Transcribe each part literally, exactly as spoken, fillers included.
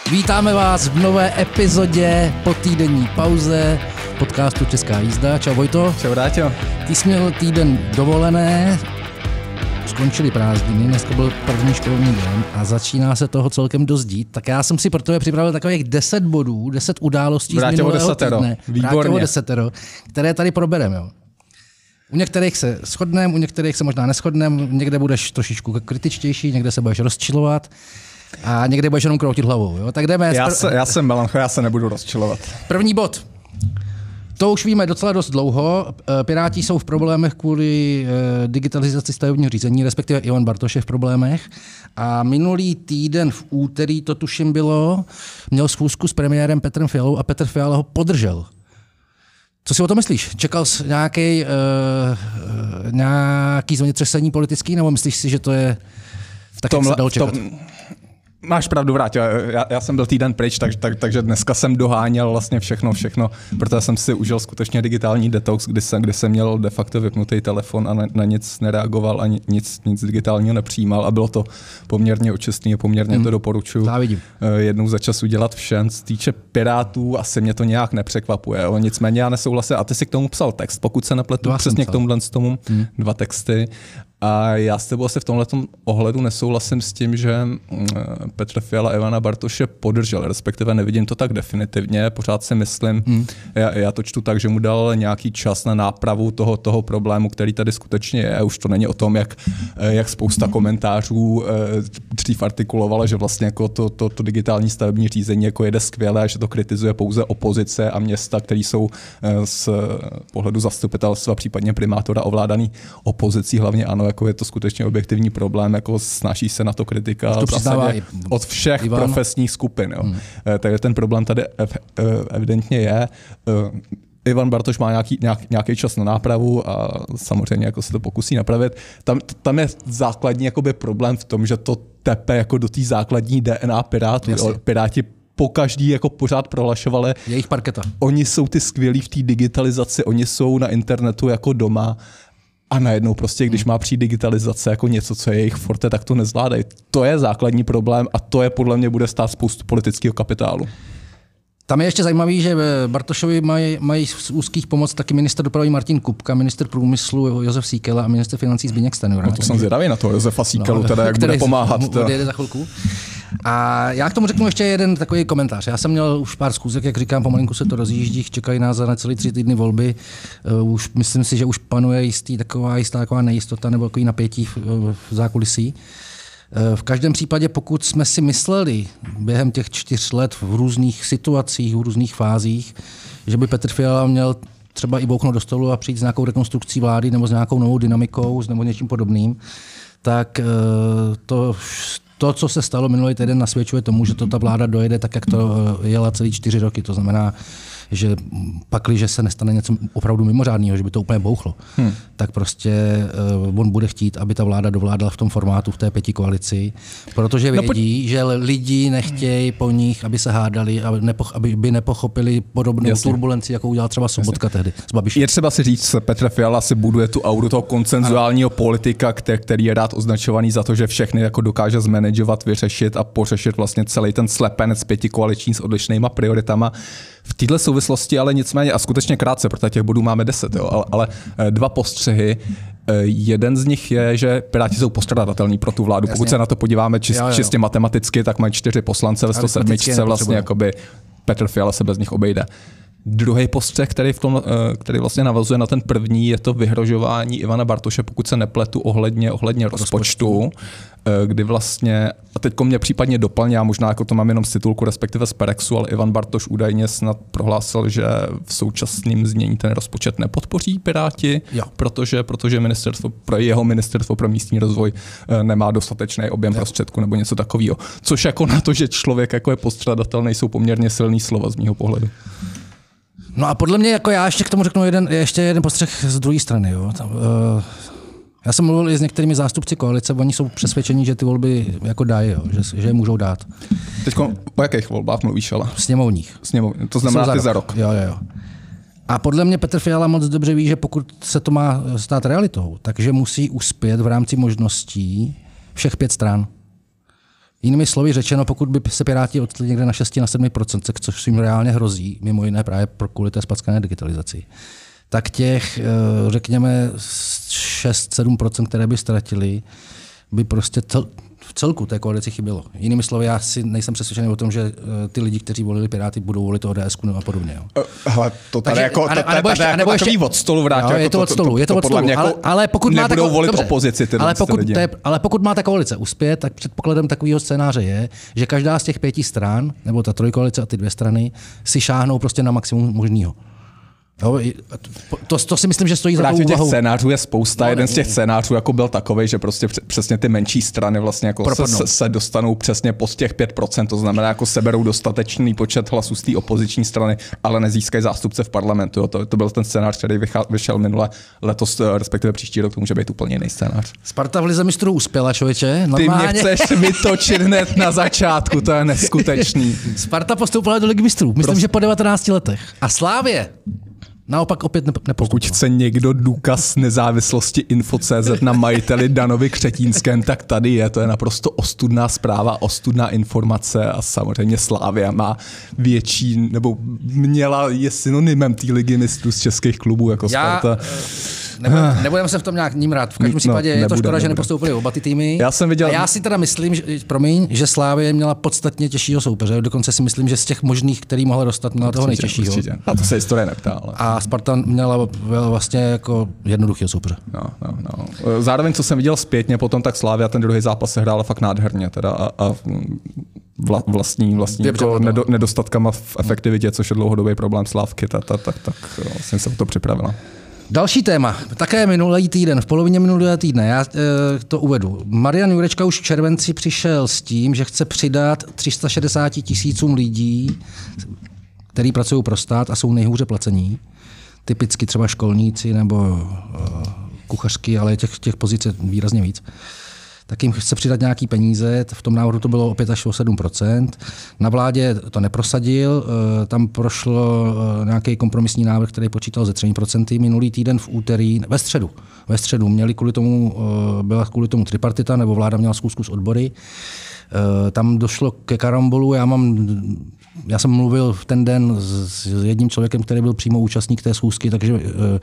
Vítáme vás v nové epizodě po týdenní pauze podcastu Česká jízda. Čau Vojto. Čau Dáťo. Ty jsi měl týden dovolené, skončily prázdniny, dneska byl první školní den a začíná se toho celkem dost dít. Tak já jsem si pro tebe připravil takových deset bodů, deset událostí z minulého týdne. Výborně. Desatero, které tady probereme. Jo. U některých se shodneme, u některých se možná neshodneme, někde budeš trošičku kritičtější, někde se budeš rozčilovat. A někde budeš jenom kroutit hlavou. Jo? Tak jdeme. Já, se, já jsem melanchol, já se nebudu rozčilovat. První bod. To už víme docela dost dlouho. Piráti jsou v problémech kvůli digitalizaci stavebního řízení, respektive Ivan Bartoš je v problémech. A minulý týden v úterý, to tuším bylo, měl schůzku s premiérem Petrem Fialou a Petr Fiala ho podržel. Co si o to myslíš? Čekal jsi nějaký, uh, nějaký zemětřesení politický, nebo myslíš si, že to je tak, jak se dalo čekat? Tom... Máš pravdu, Vráťo, já, já jsem byl týden pryč, tak, tak, takže dneska jsem doháněl vlastně všechno, všechno, protože jsem si užil skutečně digitální detox, kdy jsem, kdy jsem měl de facto vypnutý telefon a na, na nic nereagoval a nic, nic digitálního nepřijímal a bylo to poměrně očistný a poměrně hmm. to doporučuji jednou za čas udělat všem. Z týče Pirátů asi mě to nějak nepřekvapuje, jo. Nicméně já nesouhlasím a ty si k tomu psal text, pokud se nepletu, dva přesně k tomuhle z tomu, hmm. dva texty. A já s tebou asi v tomhletom ohledu nesouhlasím s tím, že Petr Fiala Ivana Bartoše podržel, respektive nevidím to tak definitivně, pořád si myslím, hmm. já, já to čtu tak, že mu dal nějaký čas na nápravu toho, toho problému, který tady skutečně je. Už to není o tom, jak, jak spousta komentářů dřív artikulovala, že vlastně jako to, to, to digitální stavební řízení jako jede skvěle a že to kritizuje pouze opozice a města, které jsou z pohledu zastupitelstva, případně primátora ovládaný opozicí, hlavně ANO. Jako je to skutečně objektivní problém, jako snáší se na to kritika to od všech Ivan. profesních skupin. Jo. Hmm. Takže ten problém tady evidentně je. Ivan Bartoš má nějaký, nějak, nějaký čas na nápravu a samozřejmě jako se to pokusí napravit. Tam, tam je základní jakoby problém v tom, že to tepe jako do té základní D N A Pirátů. Piráti pokaždý jako pořád prohlašovali. Jejich parketa. Oni jsou ty skvělí v té digitalizaci, oni jsou na internetu jako doma. A najednou prostě, když má přijít digitalizace jako něco, co je jejich forte, tak to nezvládají. To je základní problém a to je podle mě bude stát spoustu politického kapitálu. Tam je ještě zajímavý, že Bartošovi mají, mají z úzkých pomoc taky ministr dopravy Martin Kupka, ministr průmyslu Josef Síkela a ministr financí Zbyněk Stanjura. No to jsem zvědavý na to Josefa Síkelu, no, teda jak bude pomáhat. Odjede za chvilku. A já k tomu řeknu ještě jeden takový komentář. Já jsem měl už pár schůzek, jak říkám, pomalinku se to rozjíždí, čekají nás za necelý tři týdny volby. Uh, už myslím si, že už panuje jistý taková jistá taková nejistota nebo takový napětí v, v zákulisí. V každém případě, pokud jsme si mysleli během těch čtyř let v různých situacích, v různých fázích, že by Petr Fiala měl třeba i bouchnout do stolu a přijít s nějakou rekonstrukcí vlády nebo s nějakou novou dynamikou nebo něčím podobným, tak to, to, co se stalo minulý týden, nasvědčuje tomu, že to ta vláda dojede tak, jak to jela celý čtyři roky. To znamená, že pakliže se nestane něco opravdu mimořádného, že by to úplně bouchlo, hmm. tak prostě uh, on bude chtít, aby ta vláda dovládala v tom formátu, v té pěti koalici, protože vědí, no, že lidi nechtějí po nich, aby se hádali, aby, nepoch, aby by nepochopili podobnou Jasně. turbulenci, jakou udělal třeba Sobotka Jasně. tehdy s Babišem. Je třeba si říct, Petr Fiala si buduje tu auru toho konsenzuálního ano. politika, který, který je rád označovaný za to, že všechny jako dokáže zmanagovat, vyřešit a pořešit vlastně celý ten slepenec pěti koaliční s odlišnýma prioritama. V této souvislosti ale nicméně, a skutečně krátce, protože těch bodů máme deset, jo, ale, ale dva postřehy. Jeden z nich je, že Piráti jsou postradatelní pro tu vládu. Jasně. Pokud se na to podíváme čist, jo, jo. čistě matematicky, tak mají čtyři poslance ve sto sedm vlastně, jakoby Petr Fiala se bez nich obejde. Druhý postřeh, který, v tom, který vlastně navazuje na ten první, je to vyhrožování Ivana Bartoše, pokud se nepletu, ohledně, ohledně rozpočtu, rozpočtu, kdy vlastně, a teďko mě případně doplně, já možná jako to mám jenom z titulku, respektive z Perexu, ale Ivan Bartoš údajně snad prohlásil, že v současném znění ten rozpočet nepodpoří Piráti, protože, protože ministerstvo, pro jeho ministerstvo pro místní rozvoj nemá dostatečný objem jo. prostředků nebo něco takového. Což jako na to, že člověk jako je postradatelný, jsou poměrně silný slova z mýho pohledu. No a podle mě, jako já ještě k tomu řeknu jeden, ještě jeden postřeh z druhé strany. Jo. Tam, uh, já jsem mluvil i s některými zástupci koalice, oni jsou přesvědčeni, že ty volby jako dají, jo, že, že je můžou dát. Teď o jakých volbách mluvíš, ale? Sněmovních. Sněmovních, to znamená ty za rok. Jo, jo, jo. A podle mě Petr Fiala moc dobře ví, že pokud se to má stát realitou, takže musí uspět v rámci možností všech pět stran. Jinými slovy řečeno, pokud by se Piráti odstali někde na šest na sedm procent, což jim reálně hrozí, mimo jiné právě kvůli té spackané digitalizaci, tak těch, řekněme, šest sedm procent, které by ztratili, by prostě cel, v celku té koalici chybělo. Jinými slovy, já si nejsem přesvědčený o tom, že ty lidi, kteří volili Piráty, budou volit O D S a podobně. Jo. Hele, to tady jako, a, a nebo ještě, jako ještě, takový od stolu vrátí. Jo, jako je to od stolu, je to, to, to, to od stolu, ale, ale pokud máte volit dobře, opozici. Ale pokud, je, ale pokud máte koalice uspět, tak předpokladem takového scénáře je, že každá z těch pěti stran, nebo ta trojkoalice a ty dvě strany, si šáhnou prostě na maximum možného. Jo, to, to si myslím, že stojí za tou úvahou. Těch scénářů je spousta. No, Jeden z těch scénářů jako byl takový, že prostě přesně ty menší strany vlastně jako se, se dostanou přesně pod těch pět procent, to znamená jako seberou dostatečný počet hlasů z té opoziční strany, ale nezískají zástupce v parlamentu. Jo. To, to byl ten scénář, který vyšel minule, letos, respektive příští rok, to může být úplně jiný scénář. Sparta v lize mistrů uspěla, člověče. Normálně. Ty mě chceš vytočit hned na začátku, to je neskutečný. Sparta postoupila do ligy mistrů, myslím, Prost... že po devatenácti letech. A Slávě naopak opět nepostupoval. Pokud chce někdo důkaz nezávislosti info tečka cé zet na majiteli Danovi Křetínském, tak tady je. To je naprosto ostudná zpráva, ostudná informace a samozřejmě Slavia má větší, nebo měla, je synonymem té ligy mistrů z českých klubů jako Já, Sparta. Nebudeme, nebudeme se v tom nějak nímrat. V každém případě no, je to škoda, nebude. Že nepostoupili oba ty týmy. Já jsem viděl... A já si teda myslím, že, promiň, že Slavia měla podstatně těžšího soupeře. Dokonce si myslím, že z těch možných, který mohla dostat, měla toho nejtěžšího. Určitě. A to se historie neptá. Ale... A Sparta měla vlastně jako jednoduchého soupeře. No, no, no. Zároveň, co jsem viděl zpětně potom, tak Slavia ten druhý zápas se hrála fakt nádherně. Teda a, a vla, vlastní, vlastní jako nedo, nedostatkama v efektivitě, což je dlouhodobý problém Slávky, tak, tak, tak, tak vlastně jsem to připravila. Další téma, také minulý týden, v polovině minulého týdne, já e, to uvedu. Marian Jurečka už v červenci přišel s tím, že chce přidat tři sta šedesát tisícům lidí, kteří pracují pro stát a jsou nejhůře placení. Typicky třeba školníci nebo e, kuchařky, ale těch, těch pozic je výrazně víc. Tak jim chce přidat nějaký peníze, v tom návrhu to bylo o pět až o sedm procent. Na vládě to neprosadil, tam prošlo nějaký kompromisní návrh, který počítal ze tři procenta. Minulý týden v úterý, ve středu, ve středu měli kvůli tomu, byla kvůli tomu tripartita, nebo vláda měla schůzku s odbory. Tam došlo ke karambolu, já mám Já jsem mluvil v ten den s jedním člověkem, který byl přímo účastník té schůzky, takže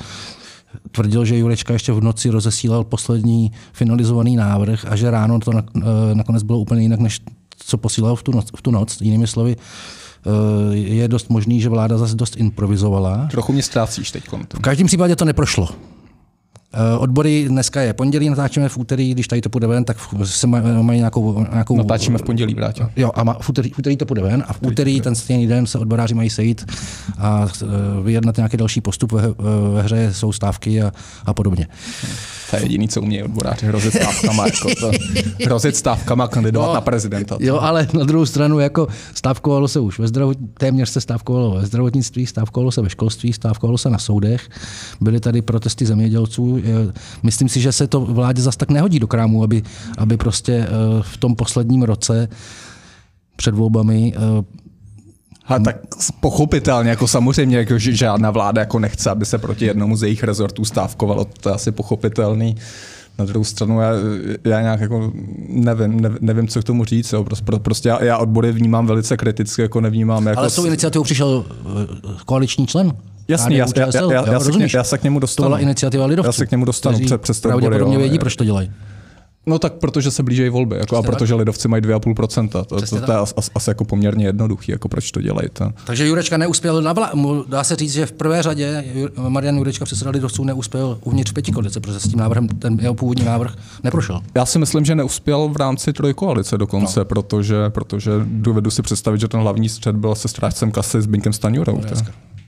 tvrdil, že Jurečka ještě v noci rozesílal poslední finalizovaný návrh a že ráno to nakonec bylo úplně jinak, než co posílal v tu noc. V tu noc. Jinými slovy, je dost možný, že vláda zase dost improvizovala. Trochu mě ztrácíš teď. V každém případě to neprošlo. Odbory dneska je pondělí, natáčíme v úterý, když tady to půjde ven, tak se mají nějakou... nějakou natáčíme v pondělí, vrátě. Jo, a v úterý, v úterý to půjde ven a v úterý ten stejný den se odboráři mají sejít a vyjednat nějaký další postup. Ve, ve hře jsou stávky a, a podobně. To je jediný, co umějí odboráři, hrozit stávkama. Jako to, hrozit stávkama kandidovat no, na prezidenta. Jo, ale na druhou stranu jako stávkovalo se už ve zdravotnictví, téměř se stávkovalo ve zdravotnictví, stávkovalo se ve školství, stávkovalo se na soudech. Byly tady protesty zemědělců. Myslím si, že se to vládě zas tak nehodí do krámu, aby, aby prostě v tom posledním roce před volbami. A tak pochopitelně, jako samozřejmě, jako žádná vláda jako nechce, aby se proti jednomu z jejich rezortů stávkovalo, to je asi pochopitelný. Na druhou stranu já, já nějak jako nevím, nevím, nevím, co k tomu říct. Jo. Prostě já, já odbory vnímám velice kriticky, jako nevnímám. Jako... Ale s tou iniciativou přišel koaliční člen. Jasně, já, já, já, já, já, se k, já se k němu dostanu. To byla iniciativa lidovců. Já se k němu dostanu před, před pravděpodobně vědí, proč to dělají. No tak protože se blíží volby, jako, a protože lidovci mají dvě a půl procenta. To, to, to je as, asi jako poměrně jednoduchý, jako proč to dělají. To. Takže Jurečka neuspěl, na vlá- dá se říct, že v prvé řadě Marian Jurečka, předseda lidovců, neuspěl uvnitř pětikoalice, protože s tím návrhem, ten jeho původní návrh neprošel. Já si myslím, že neuspěl v rámci trojkoalice dokonce, no. protože, protože dovedu si představit, že ten hlavní střet byl se strážcem kasy s Zbyňkem Stanjurou. No,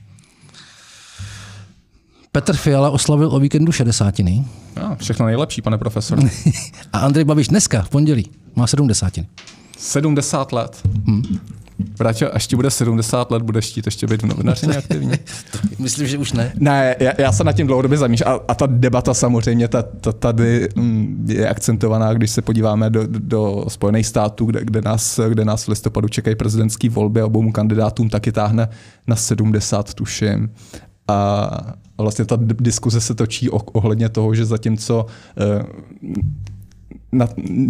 Petr Fiala oslavil o víkendu šedesátiny. No, všechno nejlepší, pane profesor. A Andrej Babiš dneska, v pondělí, má sedmdesátiny. sedmdesát let. Hmm. Braťo, až ti bude sedmdesát let, budeš chtít ještě být v novinařině aktivní? Myslím, že už ne. Ne, já, já se nad tím dlouhodobě zamýšlím. A, a ta debata samozřejmě ta, ta, tady je akcentovaná, když se podíváme do, do Spojených států, kde, kde, nás, kde nás v listopadu čekají prezidentské volby a obou kandidátům taky táhne na sedmdesát, tuším. A vlastně ta diskuze se točí ohledně toho, že zatímco na,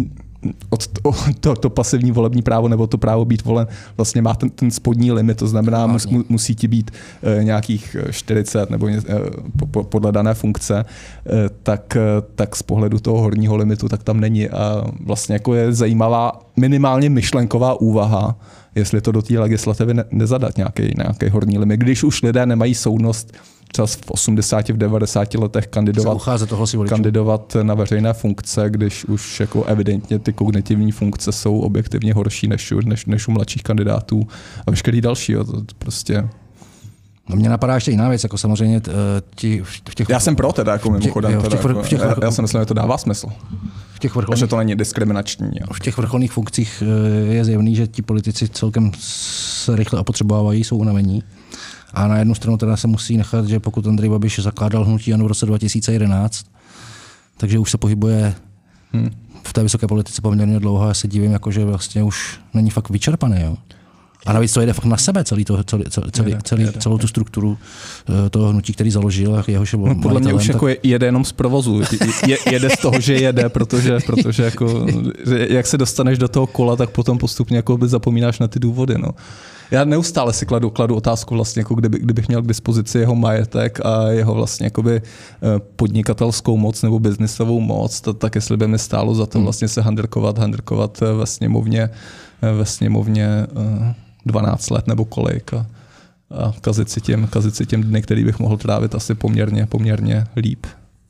od to, to, to pasivní volební právo nebo to právo být volen vlastně má ten, ten spodní limit, to znamená, mus, musí ti být uh, nějakých čtyřicet nebo uh, po, podle dané funkce, uh, tak, uh, tak z pohledu toho horního limitu tak tam není. A vlastně jako je zajímavá minimálně myšlenková úvaha, jestli to do té legislativy ne, nezadat nějaký, nějaký horní limit. Když už lidé nemají soudnost třeba v osmdesáti, v devadesáti letech kandidovat, kandidovat na veřejné funkce, když už jako evidentně ty kognitivní funkce jsou objektivně horší než, než, než u mladších kandidátů a veškerý další. Jo, to prostě... No mě napadá ještě jiná věc, jako samozřejmě ti v těch... Já jsem pro teda, jako mimochodem. V těch, v těch, v těch, já, já si myslím, že to dává smysl. V těch vrcholných, že to není diskriminační. Jo. V těch vrcholných funkcích je zjevný, že ti politici celkem se rychle opotřebovávají, jsou unavení. A na jednu stranu teda se musí nechat, že pokud Andrej Babiš zakládal hnutí ANO v roce dva tisíce jedenáct, takže už se pohybuje hmm. v té vysoké politice poměrně dlouho, já se divím, jako, že vlastně už není fakt vyčerpaný. Jo. A navíc to jede fakt na sebe, celý to, celý, celý, jede, celý, jede, celou tu strukturu toho hnutí, který založil. Jehož no, podle mě už tak... jako jede jenom z provozu. Je, jede z toho, že jede, protože, protože jako, jak se dostaneš do toho kola, tak potom postupně jako by zapomínáš na ty důvody. No. Já neustále si kladu, kladu otázku, vlastně, jako kdyby, kdybych měl k dispozici jeho majetek a jeho vlastně jakoby podnikatelskou moc nebo biznisovou moc, to, tak jestli by mi stálo za to vlastně se handrkovat, handrkovat ve sněmovně, ve sněmovně dvanáct let nebo kolik a, a kazit si těm, kazit si těm dny, který bych mohl trávit asi poměrně, poměrně líp.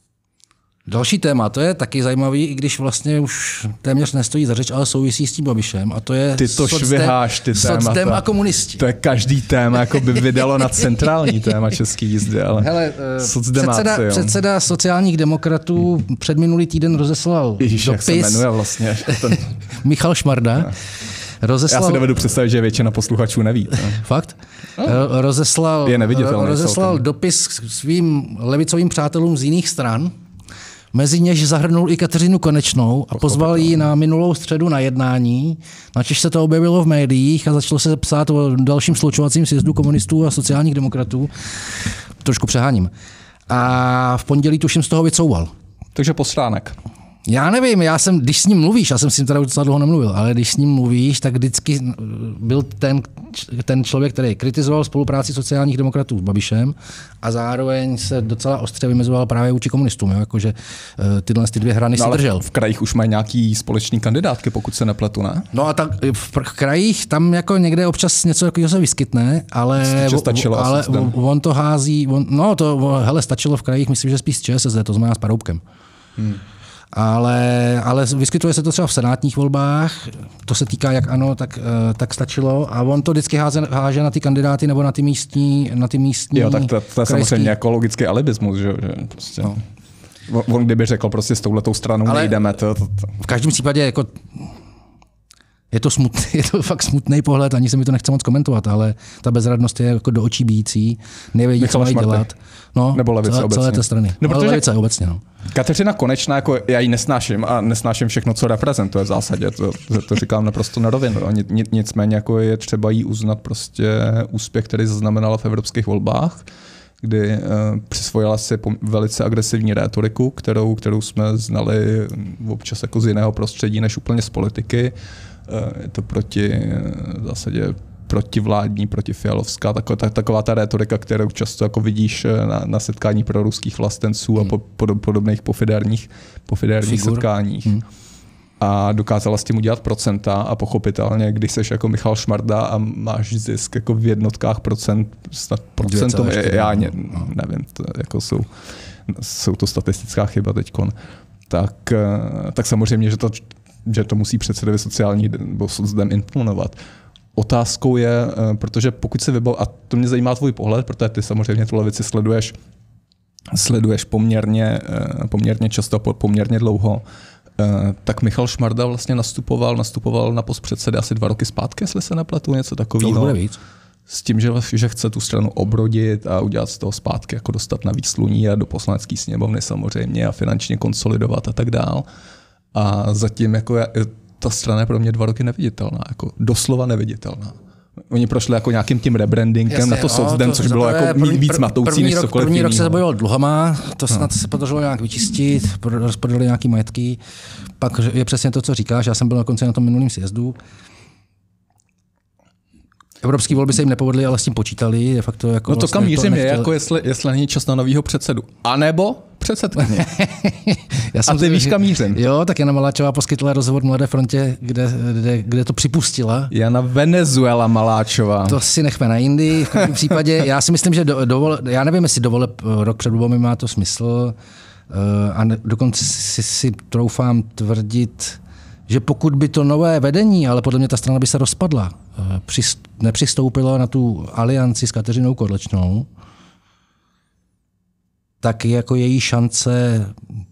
Další téma, to je taky zajímavý, i když vlastně už téměř nestojí za řeč, ale souvisí s tím Babišem. A to je ty to šviháš, ty témata. A komunisti. To je každý téma, jako by vydalo na centrální téma české jízdy, ale hele, předseda, předseda sociálních demokratů před minulý týden rozeslal Ježíš, dopis. Jak se jmenuje vlastně? Ten... Michal Šmarda. Rozeslal... Já si dovedu představit, že většina posluchačů neví. No. Fakt? No. Rozeslal, je neviditelný. Rozeslal dopis svým levicovým přátelům z jiných stran, mezi něž zahrnul i Kateřinu Konečnou a pozval ji na minulou středu na jednání, načež se to objevilo v médiích a začalo se psát o dalším sloučovacím sjezdu komunistů a sociálních demokratů. Trošku přeháním. A v pondělí tuším z toho vycouval. Takže poslánek. Já nevím, já jsem, když s ním mluvíš, já jsem s ním teda docela dlouho nemluvil, ale když s ním mluvíš, tak vždycky byl ten, ten člověk, který kritizoval spolupráci sociálních demokratů s Babišem a zároveň se docela ostře vymezoval právě vůči komunistům, jo? Jakože tyhle ty dvě hrany no, si držel. V krajích už mají nějaký společný kandidátky, pokud se nepletu, ne? No a tak v krajích tam jako někde občas něco takového se vyskytne, ale, stačilo, ale on to hází, on, no to hele, stačilo v krajích, myslím, že spíš ČSSD, to znamená s Paroubkem. Hmm. Ale, ale vyskytuje se to třeba v senátních volbách, to se týká jak ANO, tak, tak stačilo a on to vždycky háže, háže na ty kandidáty nebo na ty místní, na ty místní Jo, tak to, to je samozřejmě jako logický alibismus, že, že prostě. No. On kdyby řekl prostě s touhletou stranou ale nejdeme. To, to, to. V každém případě jako je to, smutný, je to fakt smutný pohled, ani se mi to nechce moc komentovat, ale ta bezradnost je jako do očí bíjící, nevědí, co mají dělat. No, nebo levice celé, obecně. Celé té strany. No, ale levice obecně. No. Kateřina Konečná, jako já ji nesnáším a nesnáším všechno, co reprezentuje v zásadě. To, to říkám naprosto na rovinu. Nicméně jako je třeba jí uznat prostě úspěch, který zaznamenala v evropských volbách, kdy uh, přisvojila si velice agresivní rétoriku, kterou, kterou jsme znali občas jako z jiného prostředí než úplně z politiky. Uh, je to proti v zásadě protivládní, protifialovská, taková, taková ta rétorika, kterou často jako vidíš na, na setkání proruských vlastenců hmm. a po, pod, podobných pofidérních, pofidérních setkáních. Hmm. A dokázala s tím udělat procenta a pochopitelně, když seš jako Michal Šmarda a máš zisk jako v jednotkách procent, snad procentom, já ne, nevím, to jako jsou, jsou to statistická chyba teďkon, tak, tak samozřejmě, že to, že to musí předsedovi sociální nebo socdem imponovat. Otázkou je, protože pokud se vybav, a to mě zajímá tvůj pohled, protože ty samozřejmě tu levici sleduješ, sleduješ poměrně, poměrně často, poměrně dlouho, tak Michal Šmarda vlastně nastupoval, nastupoval na post předsedy asi dva roky zpátky, jestli se nepletu, něco takového. S tím, že, že chce tu stranu obrodit a udělat z toho zpátky, jako dostat na výsluní a do poslanecké sněmovny samozřejmě a finančně konsolidovat a tak dál. A zatím jako je, ta strana je pro mě dva roky neviditelná, jako doslova neviditelná. Oni prošli jako nějakým tím rebrandingem Jasně, na to no, socdem, to což bylo zaprvé, jako první, víc matoucí první než rok, cokoliv První rok se jinýho. zabojoval dluhama, to snad no. se podařilo nějak vyčistit, rozprodali nějaký majetky. Pak je přesně to, co říkáš, já jsem byl na konci na tom minulém sjezdu. Evropské volby se jim nepovedly, ale s tím počítali. De facto jako no to vlastně kam mířím to je, jako jestli, jestli není čas na novýho předsedu. A nebo předsedkyně. A ty víš, kam mířím. Jo, tak Jana Maláčová poskytla rozhovor Mladé frontě, kde, kde, kde to připustila. Jana Venezuela Maláčová. To si nechme na jindy. V každém případě, já si myslím, že do, dovol, já nevím, jestli dovole rok před volbami má to smysl. A dokonce si, si troufám tvrdit, že pokud by to nové vedení, ale podle mě ta strana by se rozpadla, nepřistoupila na tu alianci s Kateřinou Konečnou, tak jako její šance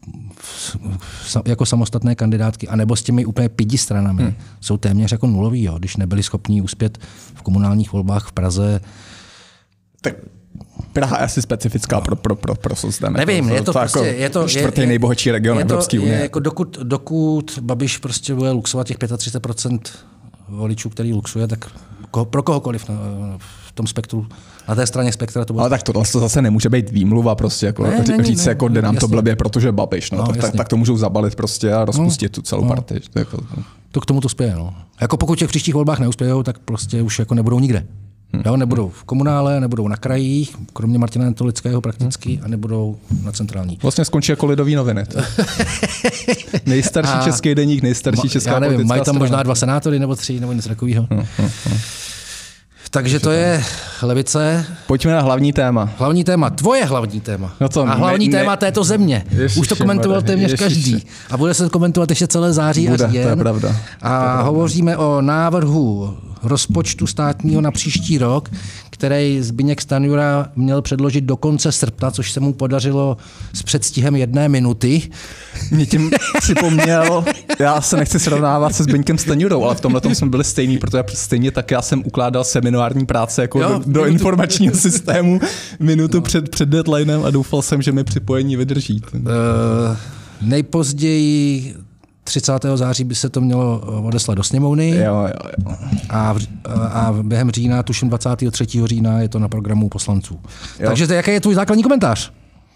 jako samostatné kandidátky, anebo s těmi úplně pidi stranami, hmm. jsou téměř jako nulový, jo, když nebyli schopni uspět v komunálních volbách v Praze. Tak Praha je asi specifická pro, pro, pro, pro socdem. Nevím, je to, to prostě... Jako je to, čtvrtý je, nejbohatší region je to, Evropské unie. Jako dokud, dokud Babiš prostě bude luxovat těch třicet pět procent voličů, který luxuje, tak koho, pro kohokoliv na, v tom spektru, na té straně spektra to bude... Ale tak tohle to zase nemůže být výmluva prostě, jako ne, říct není, se, ne, jako jde nám jasně. to blbě, protože Babiš, no, no tak, tak, tak to můžou zabalit prostě a rozpustit no, tu celou no. partii. Jako, no. To k tomu to spěje, no. Jako pokud těch v příštích volbách neuspějou, tak prostě už jako nebudou nikde. Hmm. Jo, nebudou v komunále, nebudou na krajích, kromě Martina Netolického prakticky, a nebudou na centrální. Vlastně skončí jako Lidový noviny. Nejstarší a český deník, nejstarší česká já nevím, politická mají tam strana. možná dva senátory nebo tři, nebo něco takového. Hmm, hmm, hmm. Takže to je levice. Pojďme na hlavní téma. Hlavní téma, tvoje hlavní téma. No to a hlavní ne, téma ne, této země. Ježiši, Už to komentoval téměř ježiši. každý. A bude se komentovat ještě celé září bude, a říjen. To je pravda. A to je pravda. hovoříme o návrhu rozpočtu státního na příští rok, který Zbyněk Stanjura měl předložit do konce srpna, což se mu podařilo s předstihem jedné minuty. Mě tím připomněl, já se nechci srovnávat se Zbyňkem Stanjurou, ale v tomhle tom jsme byli stejný, protože stejně tak já jsem ukládal seminární práce jako jo, do, do informačního systému minutu no. před, před deadlinem a doufal jsem, že mi připojení vydrží. Uh, nejpozději třicátého září by se to mělo odeslat do sněmovny. Jo, jo, jo. A, v, a během října, tuším dvacátého třetího října, je to na programu poslanců. Jo. Takže to, jaký je tvůj základní komentář?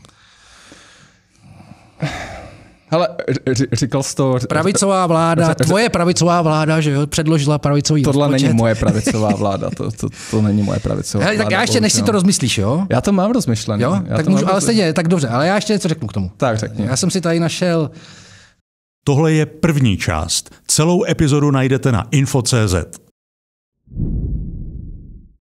Hele, říkal jsi to... Pravicová vláda, tvoje pravicová vláda, že jo, předložila pravicový Tohle rozpočet. není moje pravicová vláda, to, to, to není moje pravicová Hele, vláda. Tak já ještě, než si to rozmyslíš, jo? Já to mám rozmyšlené. Jo? Tak můžu, ale stejně, tak dobře, ale já ještě něco řeknu k tomu. Tak řekni. Já jsem si tady našel... Tohle je první část. Celou epizodu najdete na info tečka cé zet.